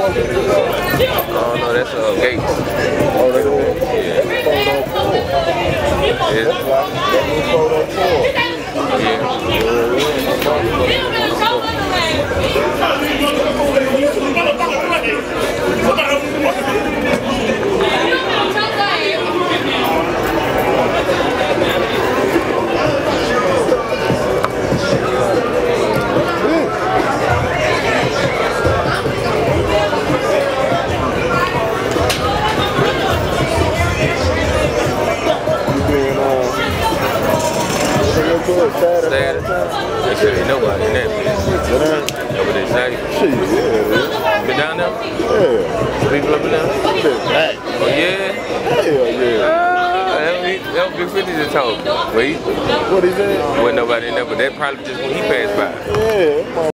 Oh no, that's Gates. Oh, they do? Yeah. They said ain't nobody in that bitch. That's what they say. Shit, yeah. Been down there? Yeah. People up in there? Oh yeah? Hell yeah. That was Big 50 just told me. What he said? Wasn't nobody in there, but that probably just when he passed by. Yeah.